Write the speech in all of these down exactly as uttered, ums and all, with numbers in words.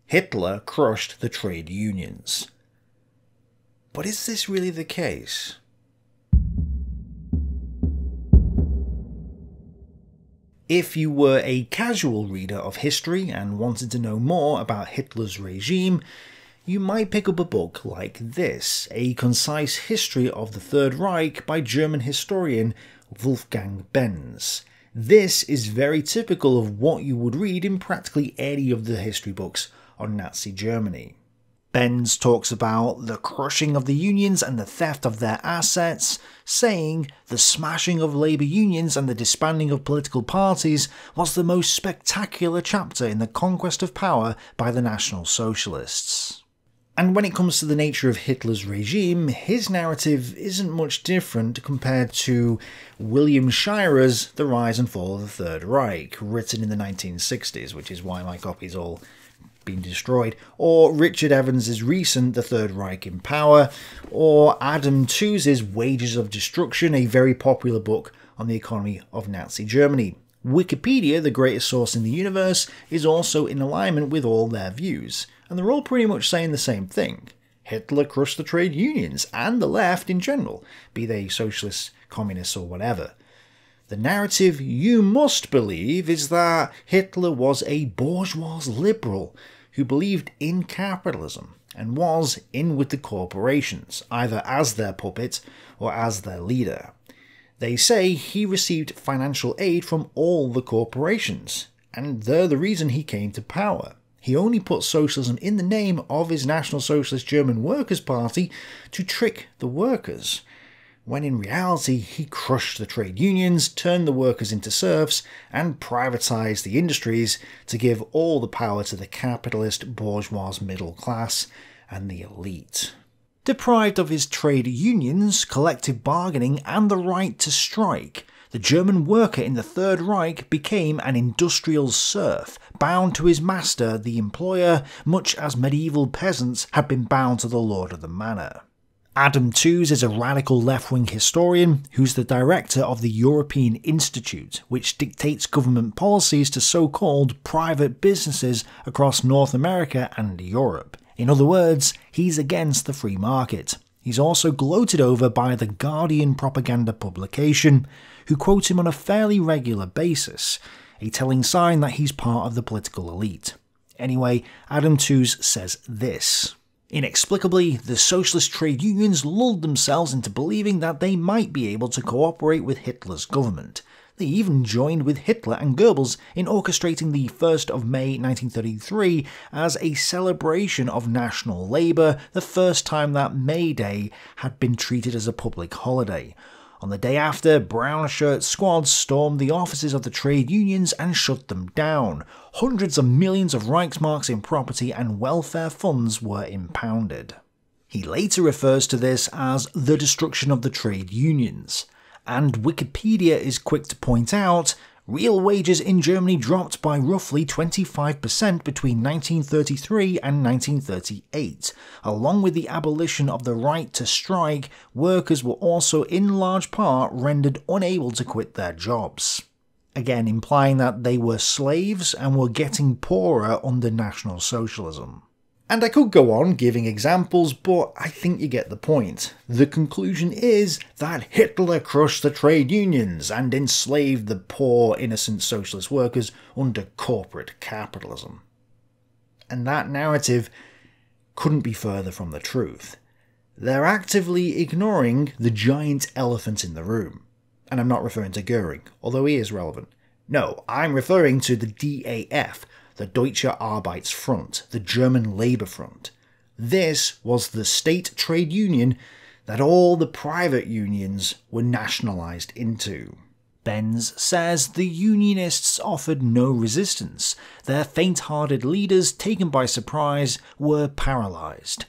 Hitler crushed the trade unions. But is this really the case? If you were a casual reader of history and wanted to know more about Hitler's regime, you might pick up a book like this, A Concise History of the Third Reich by German historian Wolfgang Benz. This is very typical of what you would read in practically any of the history books on Nazi Germany. Benz talks about the crushing of the unions and the theft of their assets, saying the smashing of labour unions and the disbanding of political parties was the most spectacular chapter in the conquest of power by the National Socialists. And when it comes to the nature of Hitler's regime, his narrative isn't much different compared to William Shirer's The Rise and Fall of the Third Reich, written in the nineteen sixties, which is why my copy's all been destroyed, or Richard Evans's recent The Third Reich in Power, or Adam Tooze's Wages of Destruction, a very popular book on the economy of Nazi Germany. Wikipedia, the greatest source in the universe, is also in alignment with all their views, and they're all pretty much saying the same thing. Hitler crushed the trade unions, and the left in general, be they socialists, communists or whatever. The narrative you must believe is that Hitler was a bourgeois liberal who believed in capitalism and was in with the corporations, either as their puppet or as their leader. They say he received financial aid from all the corporations, and they're the reason he came to power. He only put socialism in the name of his National Socialist German Workers' Party to trick the workers, when in reality he crushed the trade unions, turned the workers into serfs, and privatised the industries to give all the power to the capitalist bourgeois middle class and the elite. Deprived of his trade unions, collective bargaining and the right to strike, the German worker in the Third Reich became an industrial serf, bound to his master, the employer, much as medieval peasants had been bound to the lord of the manor. Adam Tooze is a radical left-wing historian who's the director of the European Institute, which dictates government policies to so-called private businesses across North America and Europe. In other words, he's against the free market. He's also gloated over by the Guardian propaganda publication, who quote him on a fairly regular basis, a telling sign that he's part of the political elite. Anyway, Adam Tooze says this. Inexplicably, the socialist trade unions lulled themselves into believing that they might be able to cooperate with Hitler's government. They even joined with Hitler and Goebbels in orchestrating the first of May nineteen thirty-three as a celebration of national labour, the first time that May Day had been treated as a public holiday. On the day after, brown shirt squads stormed the offices of the trade unions and shut them down. Hundreds of millions of Reichsmarks in property and welfare funds were impounded. He later refers to this as the destruction of the trade unions. And Wikipedia is quick to point out, real wages in Germany dropped by roughly twenty-five percent between nineteen thirty-three and nineteen thirty-eight. Along with the abolition of the right to strike, workers were also in large part rendered unable to quit their jobs. Again, implying that they were slaves and were getting poorer under National Socialism. And I could go on giving examples, but I think you get the point. The conclusion is that Hitler crushed the trade unions and enslaved the poor, innocent socialist workers under corporate capitalism. And that narrative couldn't be further from the truth. They're actively ignoring the giant elephant in the room. And I'm not referring to Goering, although he is relevant. No, I'm referring to the D A F, the Deutsches Arbeitsfront, the German Labour Front. This was the state trade union that all the private unions were nationalised into. Benz says the Unionists offered no resistance. Their faint-hearted leaders, taken by surprise, were paralysed.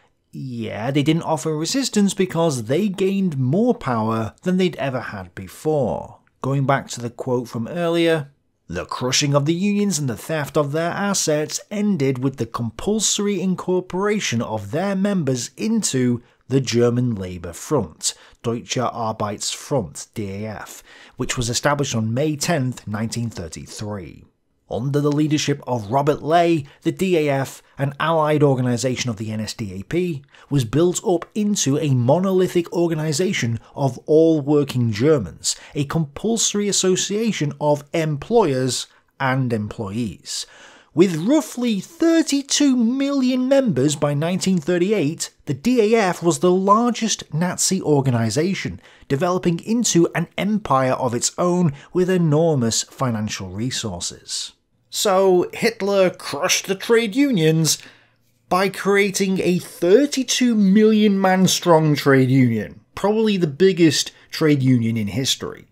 Yeah, they didn't offer resistance because they gained more power than they'd ever had before. Going back to the quote from earlier, the crushing of the unions and the theft of their assets ended with the compulsory incorporation of their members into the German Labour Front, Deutsches Arbeitsfront, D A F, which was established on May tenth, nineteen thirty-three. Under the leadership of Robert Ley, the D A F, an allied organisation of the N S D A P, was built up into a monolithic organisation of all working Germans, a compulsory association of employers and employees. With roughly thirty-two million members by nineteen thirty-eight, the D A F was the largest Nazi organisation, developing into an empire of its own with enormous financial resources. So Hitler crushed the trade unions by creating a thirty-two million man strong trade union, probably the biggest trade union in history.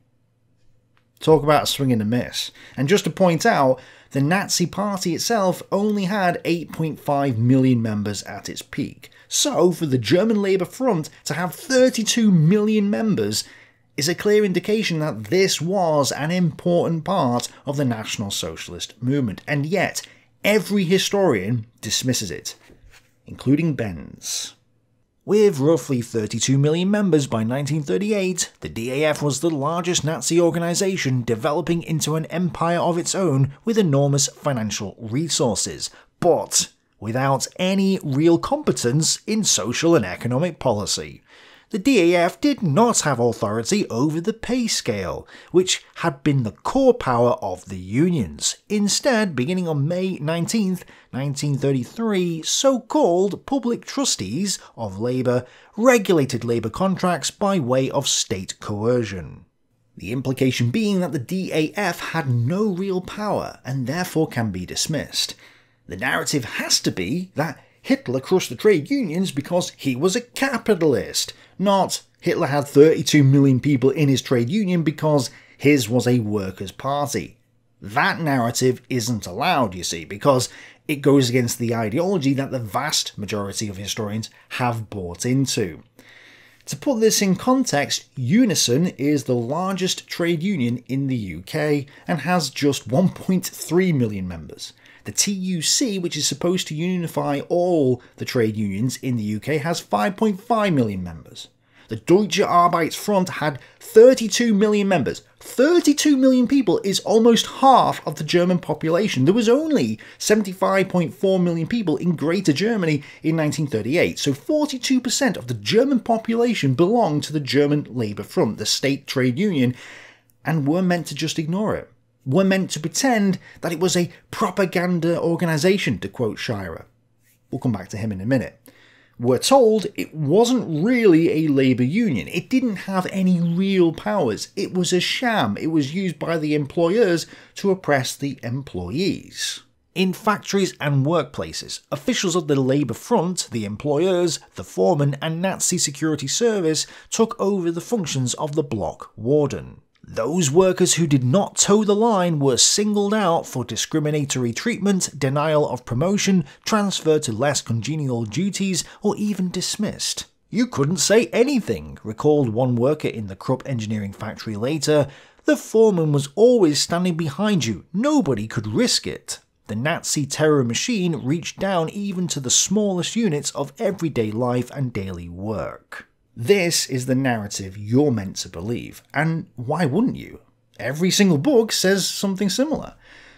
Talk about a swing and a miss. And just to point out, the Nazi Party itself only had eight point five million members at its peak. So for the German Labour Front to have thirty-two million members is a clear indication that this was an important part of the National Socialist movement, and yet every historian dismisses it, including Benz. With roughly thirty-two million members by nineteen thirty-eight, the D A F was the largest Nazi organisation, developing into an empire of its own with enormous financial resources, but without any real competence in social and economic policy. The D A F did not have authority over the pay scale, which had been the core power of the unions. Instead, beginning on May nineteenth, nineteen thirty-three, so-called public trustees of labour regulated labour contracts by way of state coercion. The implication being that the D A F had no real power and therefore can be dismissed. The narrative has to be that Hitler crushed the trade unions because he was a capitalist, not Hitler had thirty-two million people in his trade union because his was a workers' party. That narrative isn't allowed, you see, because it goes against the ideology that the vast majority of historians have bought into. To put this in context, Unison is the largest trade union in the U K and has just one point three million members. The T U C, which is supposed to unify all the trade unions in the U K, has five point five million members. The Deutsches Arbeitsfront had thirty-two million members. thirty-two million people is almost half of the German population. There was only seventy-five point four million people in Greater Germany in nineteen thirty-eight, so forty-two percent of the German population belonged to the German Labour Front, the state trade union, and were meant to just ignore it. Were meant to pretend that it was a propaganda organisation, to quote Shirer. We'll come back to him in a minute. We're told it wasn't really a labour union. It didn't have any real powers. It was a sham. It was used by the employers to oppress the employees. In factories and workplaces, officials of the Labour Front, the employers, the foreman and Nazi security service took over the functions of the block warden. Those workers who did not toe the line were singled out for discriminatory treatment, denial of promotion, transfer to less congenial duties, or even dismissed. "You couldn't say anything," recalled one worker in the Krupp engineering factory later. "The foreman was always standing behind you. Nobody could risk it." The Nazi terror machine reached down even to the smallest units of everyday life and daily work. This is the narrative you're meant to believe, and why wouldn't you? Every single book says something similar.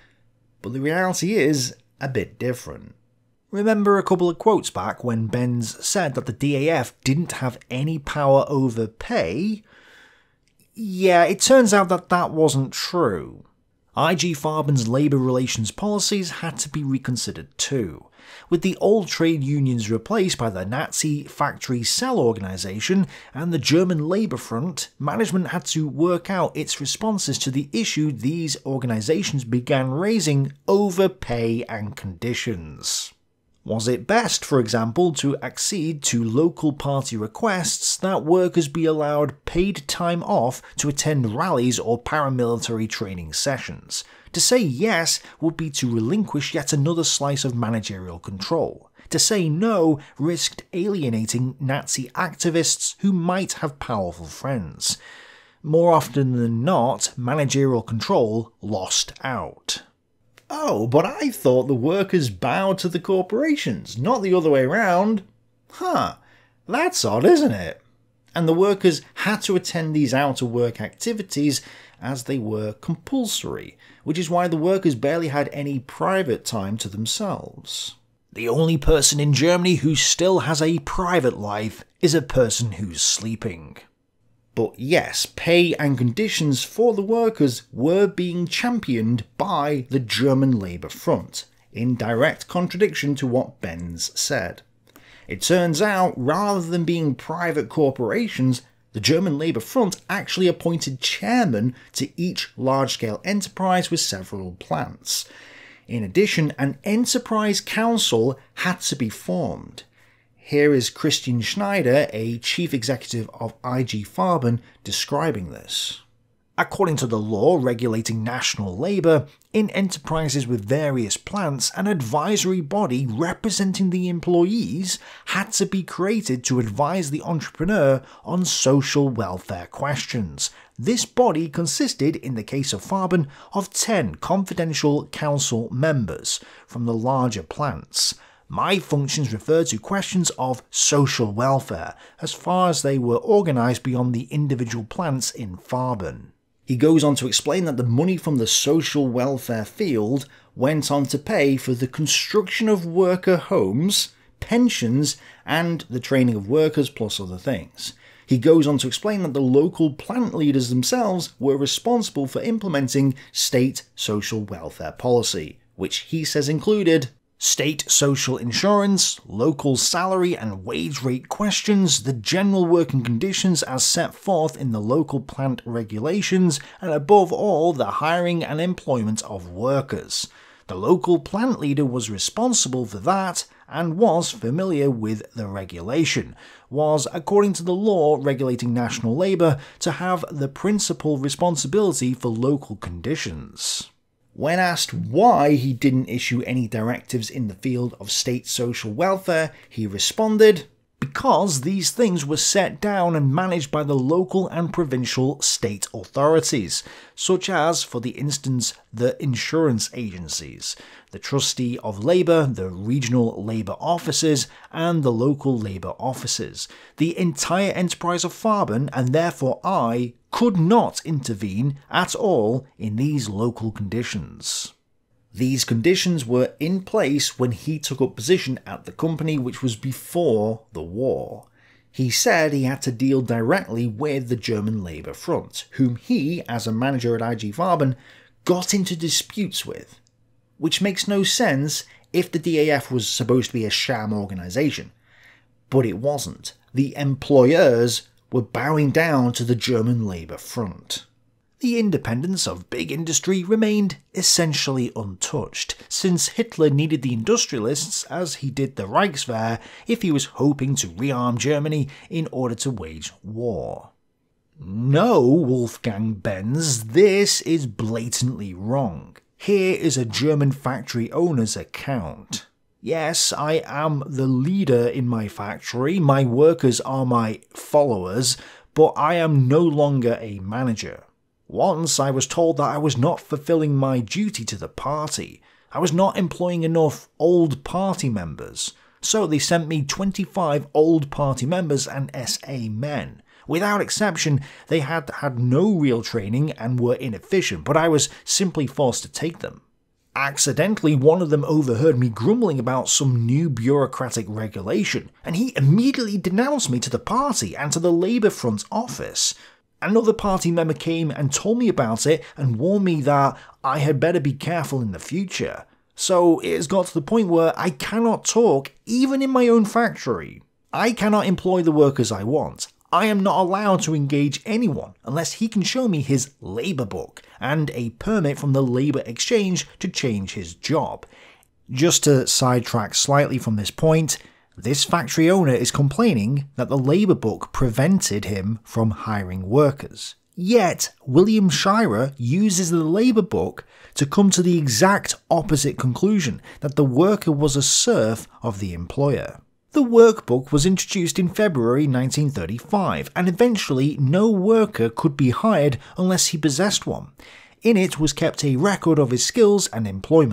But the reality is a bit different. Remember a couple of quotes back when Benz said that the D A F didn't have any power over pay? Yeah, it turns out that that wasn't true. I G Farben's labour relations policies had to be reconsidered too, with the old trade unions replaced by the Nazi factory cell organisation and the German Labour Front. Management had to work out its responses to the issue these organisations began raising over pay and conditions. Was it best, for example, to accede to local party requests that workers be allowed paid time off to attend rallies or paramilitary training sessions? To say yes would be to relinquish yet another slice of managerial control. To say no risked alienating Nazi activists who might have powerful friends. More often than not, managerial control lost out. Oh, but I thought the workers bowed to the corporations, not the other way around. Huh, that's odd, isn't it? and the workers had to attend these out-of-work activities as they were compulsory, which is why the workers barely had any private time to themselves. The only person in Germany who still has a private life is a person who's sleeping. But yes, pay and conditions for the workers were being championed by the German Labour Front, in direct contradiction to what Benz said. It turns out, rather than being private corporations, the German Labour Front actually appointed chairmen to each large-scale enterprise with several plants. In addition, an enterprise council had to be formed. Here is Christian Schneider, a chief executive of I G Farben, describing this. According to the law regulating national labour, in enterprises with various plants, an advisory body representing the employees had to be created to advise the entrepreneur on social welfare questions. This body consisted, in the case of Farben, of ten confidential council members from the larger plants. My functions refer to questions of social welfare, as far as they were organised beyond the individual plants in Farben. He goes on to explain that the money from the social welfare field went on to pay for the construction of worker homes, pensions, and the training of workers, plus other things. He goes on to explain that the local plant leaders themselves were responsible for implementing state social welfare policy, which he says included state social insurance, local salary and wage rate questions, the general working conditions as set forth in the local plant regulations, and above all, the hiring and employment of workers. The local plant leader was responsible for that and was familiar with the regulation, was, according to the law regulating national labour, to have the principal responsibility for local conditions. When asked why he didn't issue any directives in the field of state social welfare, he responded, "Because these things were set down and managed by the local and provincial state authorities, such as, for the instance, the insurance agencies, the trustee of labour, the regional labour offices, and the local labour offices. The entire enterprise of Farben, and therefore I, could not intervene at all in these local conditions." These conditions were in place when he took up position at the company, which was before the war. He said he had to deal directly with the German Labour Front, whom he, as a manager at I G Farben, got into disputes with. Which makes no sense if the D A F was supposed to be a sham organisation. But it wasn't. The employers were bowing down to the German Labour Front. The independence of big industry remained essentially untouched, since Hitler needed the industrialists as he did the Reichswehr if he was hoping to rearm Germany in order to wage war. No, Wolfgang Benz, this is blatantly wrong. Here is a German factory owner's account. Yes, I am the leader in my factory, my workers are my followers, but I am no longer a manager. Once I was told that I was not fulfilling my duty to the party. I was not employing enough old party members. So they sent me twenty-five old party members and S A men. Without exception, they had had no real training and were inefficient, but I was simply forced to take them. Accidentally, one of them overheard me grumbling about some new bureaucratic regulation, and he immediately denounced me to the party and to the Labour Front office. Another party member came and told me about it and warned me that I had better be careful in the future. So it has got to the point where I cannot talk even in my own factory. I cannot employ the workers I want. I am not allowed to engage anyone unless he can show me his labour book and a permit from the Labour Exchange to change his job. Just to sidetrack slightly from this point, this factory owner is complaining that the labour book prevented him from hiring workers. Yet, William Shirer uses the labour book to come to the exact opposite conclusion, that the worker was a serf of the employer. The workbook was introduced in February nineteen thirty-five, and eventually no worker could be hired unless he possessed one. In it was kept a record of his skills and employment.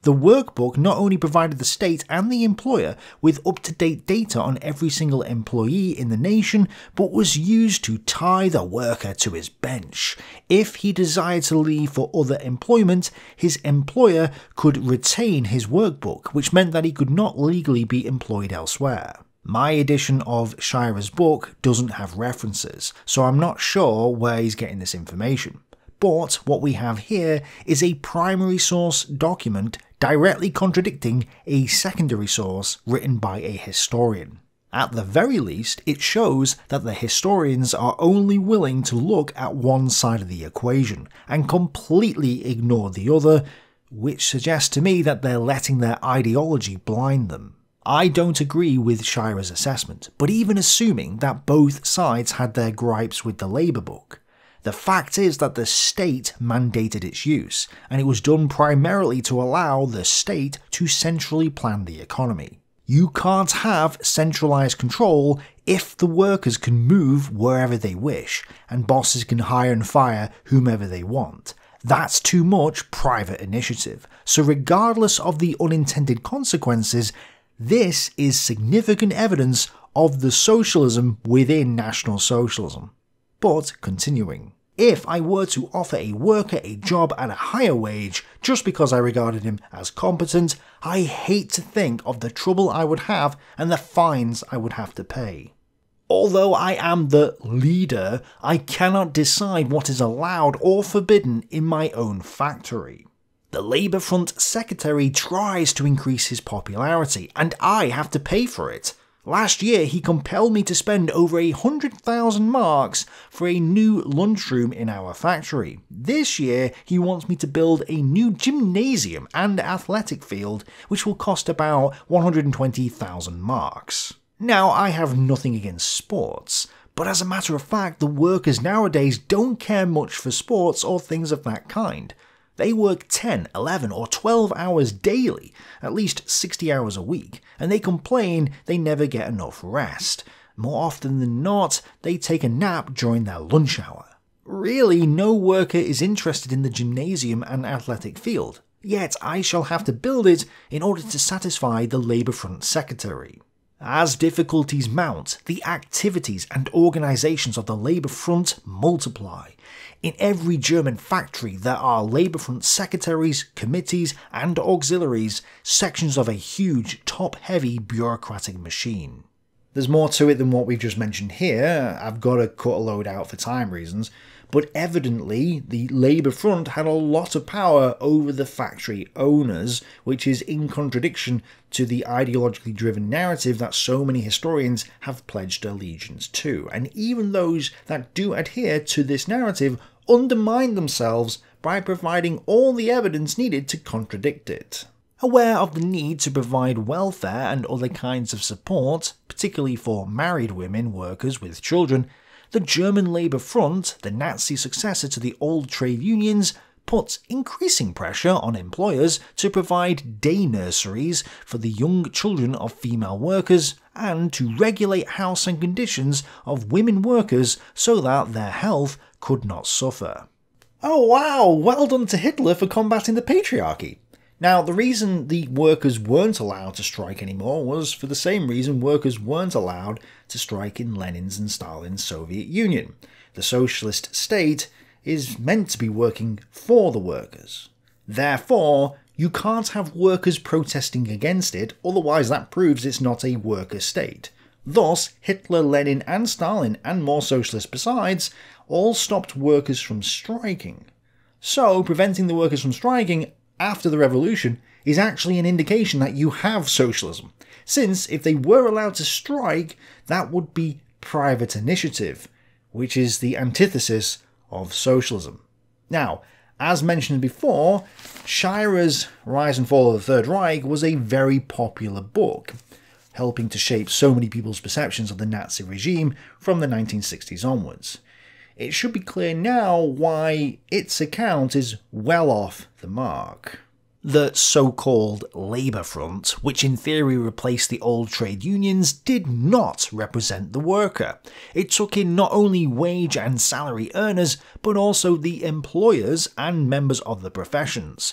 The workbook not only provided the state and the employer with up-to-date data on every single employee in the nation, but was used to tie the worker to his bench. If he desired to leave for other employment, his employer could retain his workbook, which meant that he could not legally be employed elsewhere. My edition of Shirer's book doesn't have references, so I'm not sure where he's getting this information. But what we have here is a primary source document directly contradicting a secondary source written by a historian. At the very least, it shows that the historians are only willing to look at one side of the equation and completely ignore the other, which suggests to me that they're letting their ideology blind them. I don't agree with Shirer's assessment, but even assuming that both sides had their gripes with the Labour book, the fact is that the state mandated its use, and it was done primarily to allow the state to centrally plan the economy. You can't have centralised control if the workers can move wherever they wish, and bosses can hire and fire whomever they want. That's too much private initiative. So regardless of the unintended consequences, this is significant evidence of the socialism within National Socialism. But continuing. If I were to offer a worker a job at a higher wage just because I regarded him as competent, I hate to think of the trouble I would have and the fines I would have to pay. Although I am the leader, I cannot decide what is allowed or forbidden in my own factory. The Labour Front secretary tries to increase his popularity, and I have to pay for it. Last year, he compelled me to spend over a hundred thousand marks for a new lunchroom in our factory. This year, he wants me to build a new gymnasium and athletic field, which will cost about one hundred twenty thousand marks. Now, I have nothing against sports, but as a matter of fact, the workers nowadays don't care much for sports or things of that kind. They work ten, eleven or twelve hours daily, at least sixty hours a week, and they complain they never get enough rest. More often than not, they take a nap during their lunch hour. Really, no worker is interested in the gymnasium and athletic field, yet I shall have to build it in order to satisfy the Labour Front secretary. As difficulties mount, the activities and organisations of the Labour Front multiply. In every German factory there are Labour Front secretaries, committees and auxiliaries, sections of a huge, top-heavy bureaucratic machine. There's more to it than what we've just mentioned here. I've got to cut a load out for time reasons, but evidently the Labour Front had a lot of power over the factory owners, which is in contradiction to the ideologically driven narrative that so many historians have pledged allegiance to, and even those that do adhere to this narrative undermine themselves by providing all the evidence needed to contradict it. Aware of the need to provide welfare and other kinds of support, particularly for married women workers with children, the German Labour Front, the Nazi successor to the old trade unions, puts increasing pressure on employers to provide day nurseries for the young children of female workers and to regulate house and conditions of women workers so that their health could not suffer. Oh wow, well done to Hitler for combating the patriarchy. Now, the reason the workers weren't allowed to strike anymore was for the same reason workers weren't allowed to strike in Lenin's and Stalin's Soviet Union. The socialist state is meant to be working for the workers. Therefore, you can't have workers protesting against it, otherwise that proves it's not a worker state. Thus, Hitler, Lenin and Stalin, and more socialists besides, all stopped workers from striking. So, preventing the workers from striking after the revolution is actually an indication that you have socialism, since if they were allowed to strike, that would be private initiative, which is the antithesis of socialism. Now, as mentioned before, Shirer's Rise and Fall of the Third Reich was a very popular book, helping to shape so many people's perceptions of the Nazi regime from the nineteen sixties onwards. It should be clear now why its account is well off the mark. The so-called Labour Front, which in theory replaced the old trade unions, did not represent the worker. It took in not only wage and salary earners, but also the employers and members of the professions.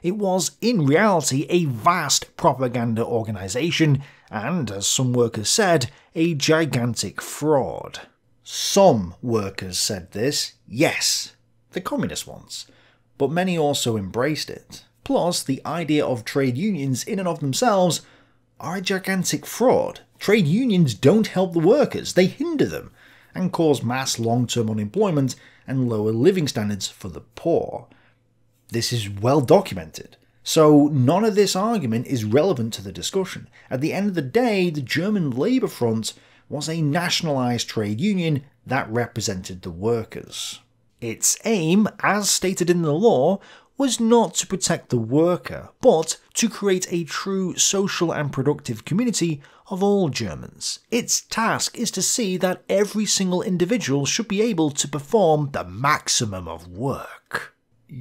It was, in reality, a vast propaganda organisation and, as some workers said, a gigantic fraud. Some workers said this, yes, the communist ones, but many also embraced it. Plus, the idea of trade unions in and of themselves are a gigantic fraud. Trade unions don't help the workers, they hinder them, and cause mass long-term unemployment and lower living standards for the poor. This is well documented. So none of this argument is relevant to the discussion. At the end of the day, the German Labour Front was a nationalised trade union that represented the workers. Its aim, as stated in the law, was not to protect the worker, but to create a true social and productive community of all Germans. Its task is to see that every single individual should be able to perform the maximum of work.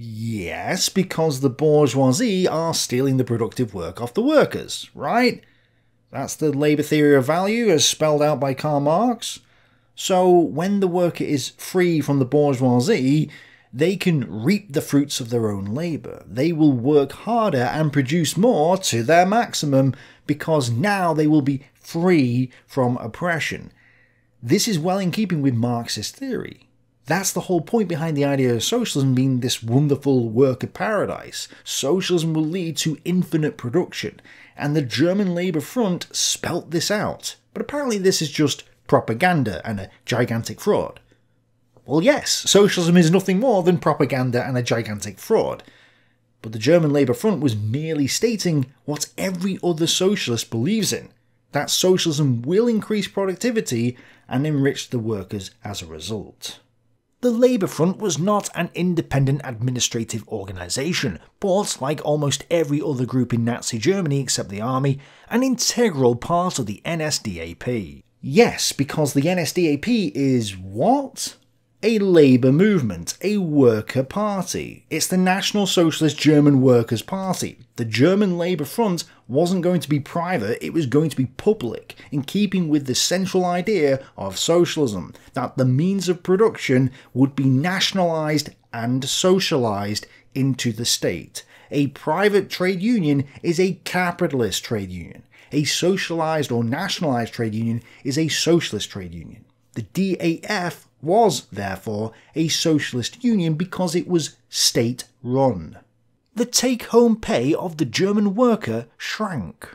Yes, because the bourgeoisie are stealing the productive work off the workers, right? That's the labour theory of value as spelled out by Karl Marx. So when the worker is free from the bourgeoisie, they can reap the fruits of their own labour. They will work harder and produce more to their maximum because now they will be free from oppression. This is well in keeping with Marxist theory. That's the whole point behind the idea of socialism being this wonderful worker paradise. Socialism will lead to infinite production, and the German Labour Front spelt this out. But apparently this is just propaganda and a gigantic fraud. Well yes, socialism is nothing more than propaganda and a gigantic fraud. But the German Labour Front was merely stating what every other socialist believes in, that socialism will increase productivity and enrich the workers as a result. The Labour Front was not an independent administrative organisation, but, like almost every other group in Nazi Germany except the army, an integral part of the N S D A P. Yes, because the N S D A P is what? A labour movement, a worker party. It's the National Socialist German Workers' Party. The German Labour Front wasn't going to be private, it was going to be public, in keeping with the central idea of socialism, that the means of production would be nationalised and socialised into the state. A private trade union is a capitalist trade union. A socialised or nationalised trade union is a socialist trade union. The D A F was, therefore, a socialist union because it was state-run. The take-home pay of the German worker shrank.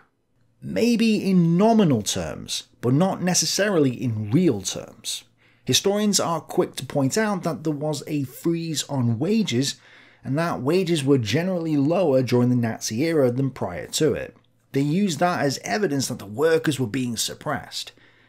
Maybe in nominal terms, but not necessarily in real terms. Historians are quick to point out that there was a freeze on wages, and that wages were generally lower during the Nazi era than prior to it. They used that as evidence that the workers were being suppressed.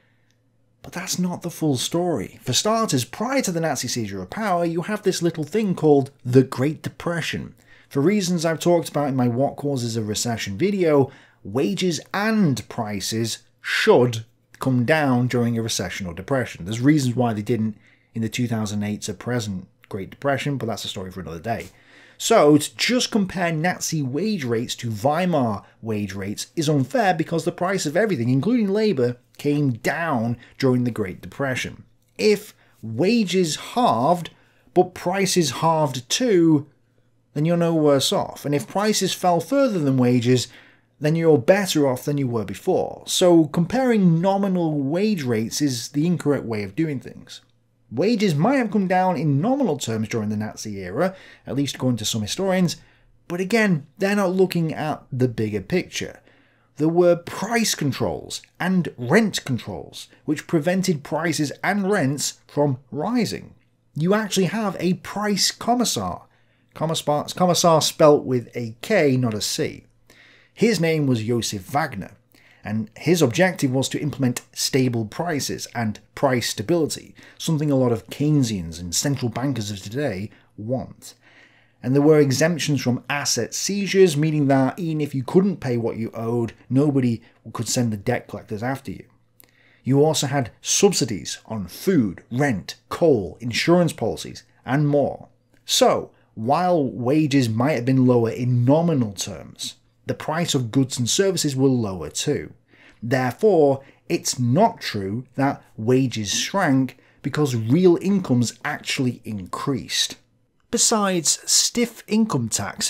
But that's not the full story. For starters, prior to the Nazi seizure of power, you have this little thing called the Great Depression. For reasons I've talked about in my What Causes a Recession video, wages and prices should come down during a recession or depression. There's reasons why they didn't in the two thousand eight to present Great Depression, but that's a story for another day. So, to just compare Nazi wage rates to Weimar wage rates is unfair because the price of everything, including labour, came down during the Great Depression. If wages halved, but prices halved too, then you're no worse off. And if prices fell further than wages, then you're better off than you were before. So comparing nominal wage rates is the incorrect way of doing things. Wages might have come down in nominal terms during the Nazi era, at least according to some historians, but again, they're not looking at the bigger picture. There were price controls and rent controls, which prevented prices and rents from rising. You actually have a price commissar. Commissar, commissar spelt with a K, not a C. His name was Josef Wagner, and his objective was to implement stable prices and price stability, something a lot of Keynesians and central bankers of today want. And there were exemptions from asset seizures, meaning that even if you couldn't pay what you owed, nobody could send the debt collectors after you. You also had subsidies on food, rent, coal, insurance policies, and more. So, while wages might have been lower in nominal terms, the price of goods and services were lower too. Therefore, it's not true that wages shrank because real incomes actually increased. Besides stiff income taxes,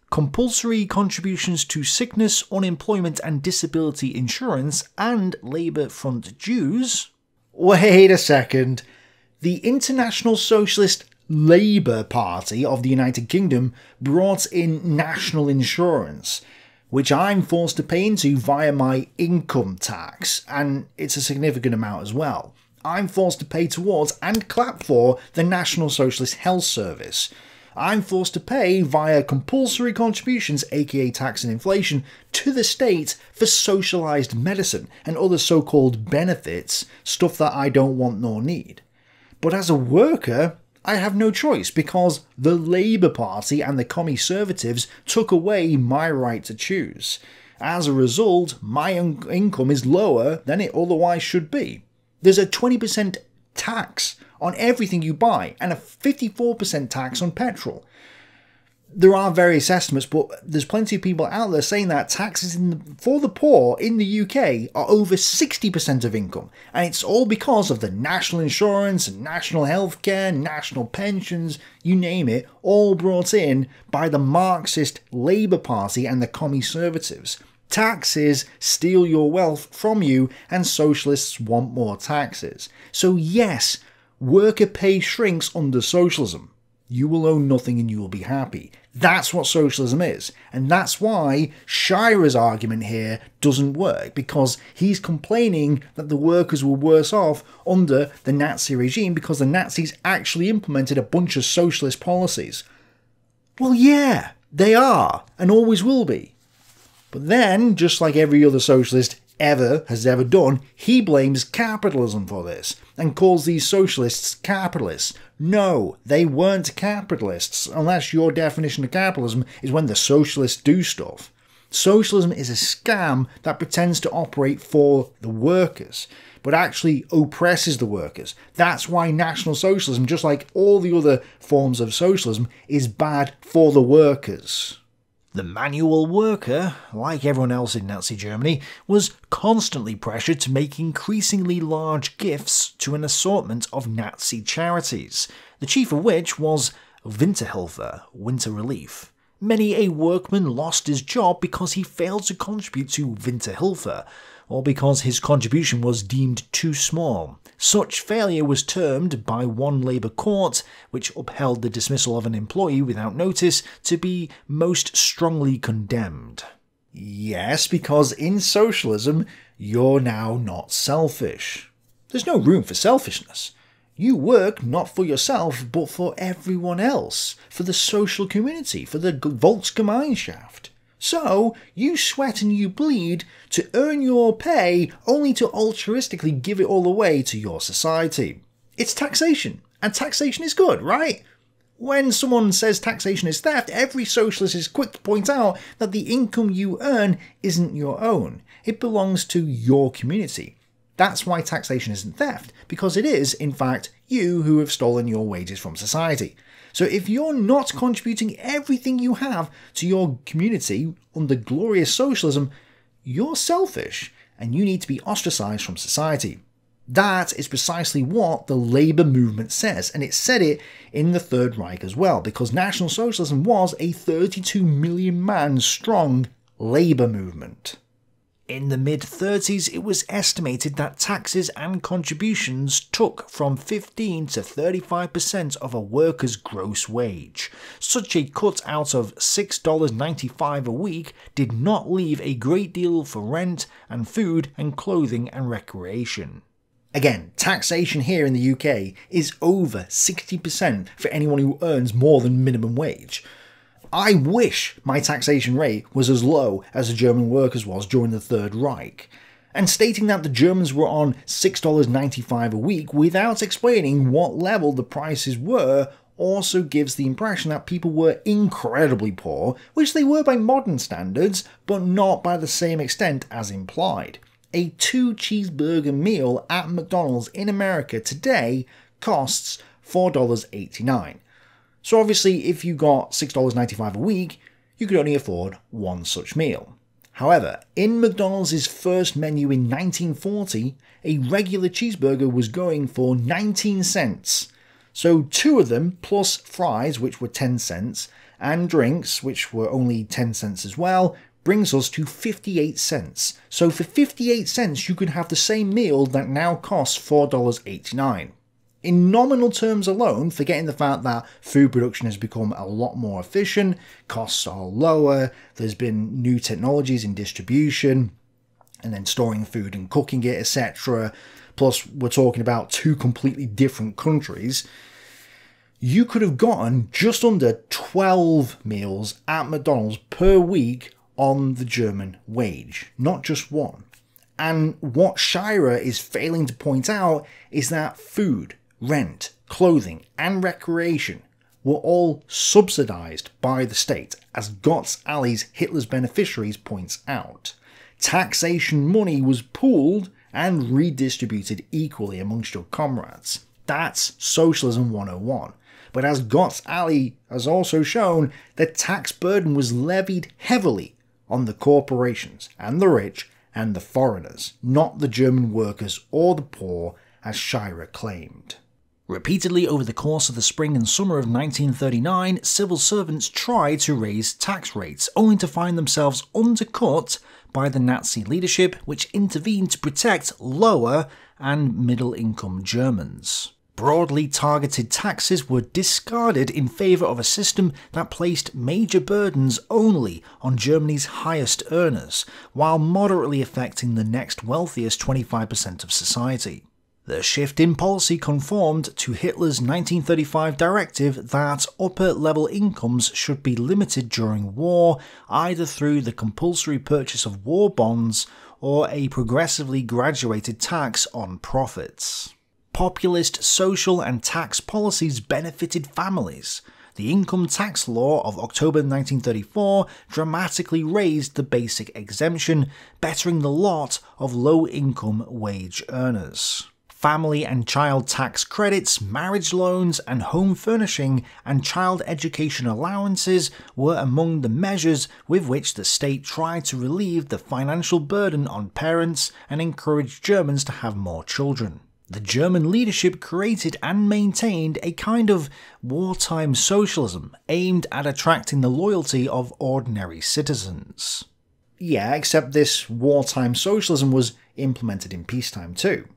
compulsory contributions to sickness, unemployment and disability insurance, and Labour Front dues. Wait a second. The International Socialist Labour Party of the United Kingdom brought in national insurance, which I'm forced to pay into via my income tax, and it's a significant amount as well. I'm forced to pay towards and clap for the National Socialist Health Service. I'm forced to pay via compulsory contributions, aka tax and inflation, to the state for socialised medicine and other so-called benefits, stuff that I don't want nor need. But as a worker, I have no choice because the Labour Party and the Conservatives took away my right to choose. As a result, my income is lower than it otherwise should be. There's a twenty percent tax on everything you buy and a fifty-four percent tax on petrol. There are various estimates, but there's plenty of people out there saying that taxes in the, for the poor in the U K are over sixty percent of income, and it's all because of the national insurance, national healthcare, national pensions, you name it, all brought in by the Marxist Labour Party and the Conservatives. Taxes steal your wealth from you, and socialists want more taxes. So yes, worker pay shrinks under socialism. You will own nothing and you will be happy. That's what socialism is. And that's why Shirer's argument here doesn't work, because he's complaining that the workers were worse off under the Nazi regime because the Nazis actually implemented a bunch of socialist policies. Well, yeah, they are, and always will be. But then, just like every other socialist ever has ever done, he blames capitalism for this and calls these socialists capitalists. No, they weren't capitalists, unless your definition of capitalism is when the socialists do stuff. Socialism is a scam that pretends to operate for the workers, but actually oppresses the workers. That's why National Socialism, just like all the other forms of socialism, is bad for the workers. The manual worker, like everyone else in Nazi Germany, was constantly pressured to make increasingly large gifts to an assortment of Nazi charities, the chief of which was Winterhilfe, winter relief. Many a workman lost his job because he failed to contribute to Winterhilfe, or because his contribution was deemed too small. Such failure was termed by one Labour court, which upheld the dismissal of an employee without notice, to be most strongly condemned. Yes, because in socialism, you're now not selfish. There's no room for selfishness. You work not for yourself, but for everyone else, for the social community, for the Volksgemeinschaft. So, you sweat and you bleed to earn your pay only to altruistically give it all away to your society. It's taxation, and taxation is good, right? When someone says taxation is theft, every socialist is quick to point out that the income you earn isn't your own. It belongs to your community. That's why taxation isn't theft, because it is, in fact, you who have stolen your wages from society. So if you're not contributing everything you have to your community under glorious socialism, you're selfish and you need to be ostracized from society. That is precisely what the Labour movement says, and it said it in the Third Reich as well, because National Socialism was a thirty-two million man strong labour movement. In the mid thirties, it was estimated that taxes and contributions took from fifteen to thirty-five percent of a worker's gross wage. Such a cut out of six dollars ninety-five a week did not leave a great deal for rent and food and clothing and recreation. Again, taxation here in the U K is over sixty percent for anyone who earns more than minimum wage. I wish my taxation rate was as low as the German workers' was during the Third Reich. And stating that the Germans were on six dollars ninety-five a week without explaining what level the prices were also gives the impression that people were incredibly poor, which they were by modern standards, but not by the same extent as implied. A two cheeseburger meal at McDonald's in America today costs four dollars eighty-nine. So obviously, if you got six dollars ninety-five a week, you could only afford one such meal. However, in McDonald's first menu in nineteen forty, a regular cheeseburger was going for nineteen cents. So two of them, plus fries, which were ten cents, and drinks, which were only ten cents as well, brings us to fifty-eight cents. So for fifty-eight cents you could have the same meal that now costs four dollars and eighty-nine cents. In nominal terms alone, forgetting the fact that food production has become a lot more efficient, costs are lower, there's been new technologies in distribution, and then storing food and cooking it, et cetera. Plus, we're talking about two completely different countries. You could have gotten just under twelve meals at McDonald's per week on the German wage, not just one. And what Shirer is failing to point out is that food, rent, clothing, and recreation were all subsidized by the state, as Gotz Ali's Hitler's Beneficiaries points out. Taxation money was pooled and redistributed equally amongst your comrades. That's Socialism one oh one. But as Gotz Ali has also shown, the tax burden was levied heavily on the corporations and the rich and the foreigners, not the German workers or the poor, as Shirer claimed. Repeatedly over the course of the spring and summer of nineteen thirty-nine, civil servants tried to raise tax rates, only to find themselves undercut by the Nazi leadership, which intervened to protect lower and middle-income Germans. Broadly targeted taxes were discarded in favour of a system that placed major burdens only on Germany's highest earners, while moderately affecting the next wealthiest twenty-five percent of society. The shift in policy conformed to Hitler's nineteen thirty-five directive that upper-level incomes should be limited during war, either through the compulsory purchase of war bonds or a progressively graduated tax on profits. Populist social and tax policies benefited families. The income tax law of October nineteen thirty-four dramatically raised the basic exemption, bettering the lot of low-income wage earners. Family and child tax credits, marriage loans, and home furnishing and child education allowances were among the measures with which the state tried to relieve the financial burden on parents and encourage Germans to have more children. The German leadership created and maintained a kind of wartime socialism aimed at attracting the loyalty of ordinary citizens. Yeah, except this wartime socialism was implemented in peacetime too.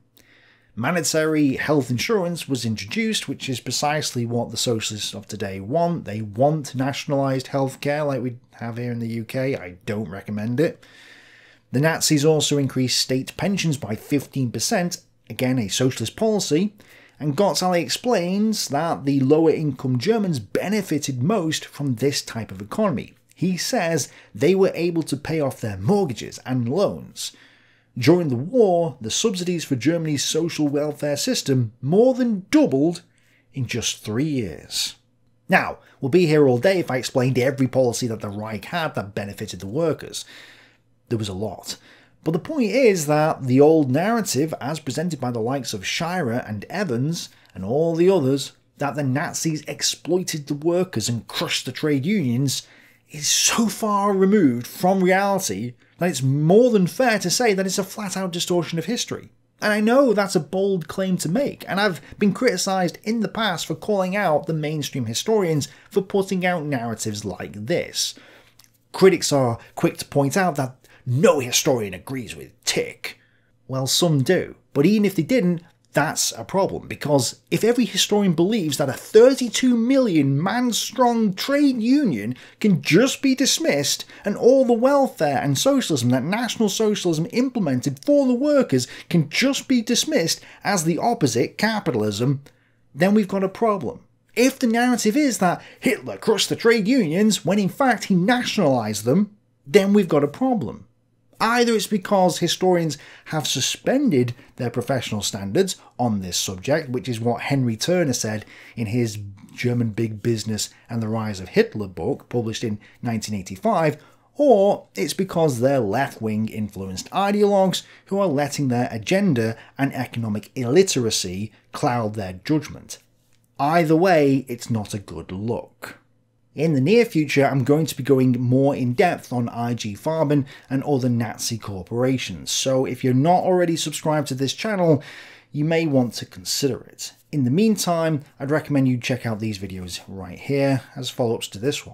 Mandatory health insurance was introduced, which is precisely what the socialists of today want. They want nationalised healthcare like we have here in the U K. I don't recommend it. The Nazis also increased state pensions by fifteen percent, again a socialist policy, and Gotz Ali explains that the lower income Germans benefited most from this type of economy. He says they were able to pay off their mortgages and loans. During the war, the subsidies for Germany's social welfare system more than doubled in just three years. Now, we'll be here all day if I explained every policy that the Reich had that benefited the workers. There was a lot. But the point is that the old narrative, as presented by the likes of Shirer and Evans and all the others, that the Nazis exploited the workers and crushed the trade unions, is so far removed from reality that it's more than fair to say that it's a flat-out distortion of history. And I know that's a bold claim to make, and I've been criticised in the past for calling out the mainstream historians for putting out narratives like this. Critics are quick to point out that no historian agrees with Tick. Well, some do, but even if they didn't, that's a problem, because if every historian believes that a thirty-two million man strong trade union can just be dismissed and all the welfare and socialism that National Socialism implemented for the workers can just be dismissed as the opposite, capitalism, then we've got a problem. If the narrative is that Hitler crushed the trade unions when in fact he nationalised them, then we've got a problem. Either it's because historians have suspended their professional standards on this subject, which is what Henry Turner said in his German Big Business and the Rise of Hitler book, published in nineteen eighty-five, or it's because they're left-wing influenced ideologues who are letting their agenda and economic illiteracy cloud their judgment. Either way, it's not a good look. In the near future, I'm going to be going more in depth on I G Farben and other Nazi corporations, so if you're not already subscribed to this channel, you may want to consider it. In the meantime, I'd recommend you check out these videos right here as follow-ups to this one.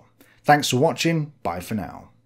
Thanks for watching, bye for now.